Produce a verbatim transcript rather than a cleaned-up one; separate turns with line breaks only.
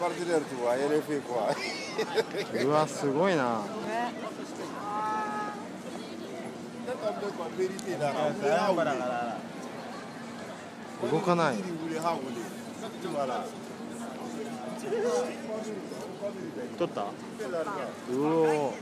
うわ、すごいな。動かない。
取った？
うお。